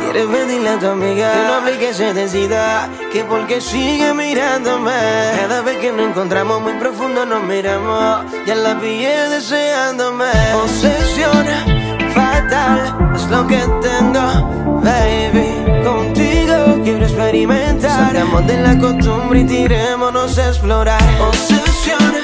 Quieres pedirle a tu amiga que no hable y que se decida, que porque sigue mirándome. Cada vez que nos encontramos muy profundo nos miramos, ya la pillé deseándome. Obsesión fatal es lo que tengo, baby. Contigo quiero experimentar. Salgamos de la costumbre y tirémonos a explorar. Obsesión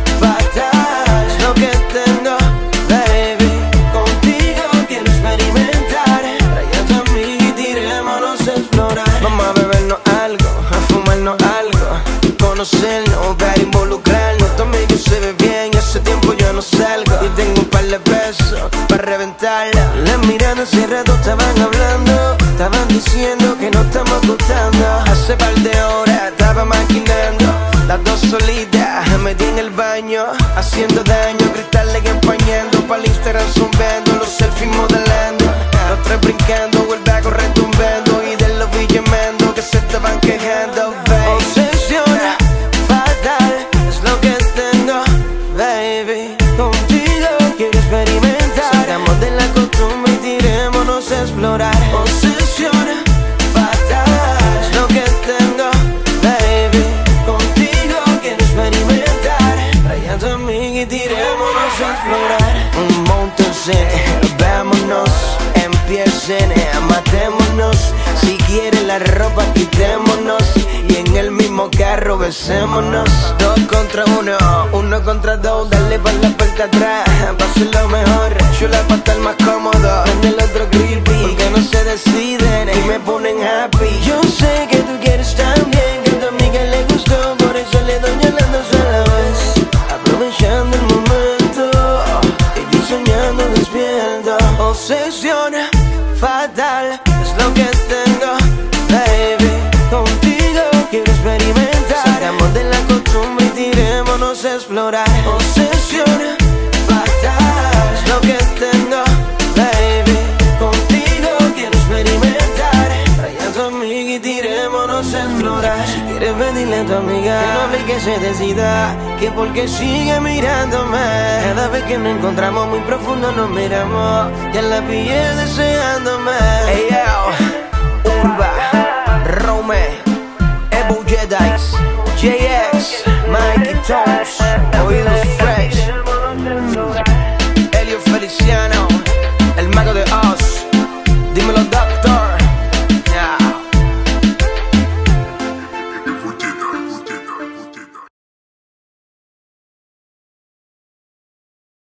fatal es lo que tengo, baby. Contigo quiero experimentar. Trae a tu amiga y tirémonos a explorar. Vamos a bebernos algo, a fumarnos algo, conocernos, ver, involucrarnos. Tu amigo se ve bien y hace tiempo yo no salgo, y tengo un par de pesos para reventarla. Las miradas hace rato estaban hablando, estaban diciendo que no estamos gustando. Hace par de horas estaba maquinando, las dos solitas metí en el baño, haciendo daño, cristales que empañando, para el Instagram zumbando, los selfies modelando, los tres brincando, vuelve a correr tumbando, y de los villamendo que se estaban quejando, baby. Obsesión fatal es lo que tengo, baby. Contigo quiero experimentar. Salgamos de la costumbre y tirémonos a explorar. Obsesión fatal es lo que tengo, baby. Contigo quiero experimentar. Trae a tu amiga y tirémonos a explorar. Móntense, vámonos, empiecen, matémonos. Si quieren la ropa quitémonos, y en el mismo carro besémonos. 2 contra 1, 1 contra 2, dale pa' la parte atrás, pa' hacerlo mejor, chula pa' estar más cómodo. En el otro creepy, porque no se deciden y me ponen happy. Yo sé que tú quieres también, que a tu amiga le gustó, por eso le doy las dos a la vez, aprovechando el momento y soñando despierto. Obsesión fatal es lo que tengo, baby. Contigo quiero experimentar. Salgamos de la costumbre y tirémonos a explorar. Obsesión fatal es lo que tengo, baby. Contigo quiero experimentar. Trae a tu amiga y tirémonos a explorar. Si quieres pedirle a tu amiga que no hable y que se decida, que porque sigue mirándome. Cada vez que nos encontramos muy profundo nos miramos, ya la pillé deseándome. Hey yo, Urba, Rome, Ebu Jedis, JX, Mikey Tones, Oídos Fresh, Elio Feliciano.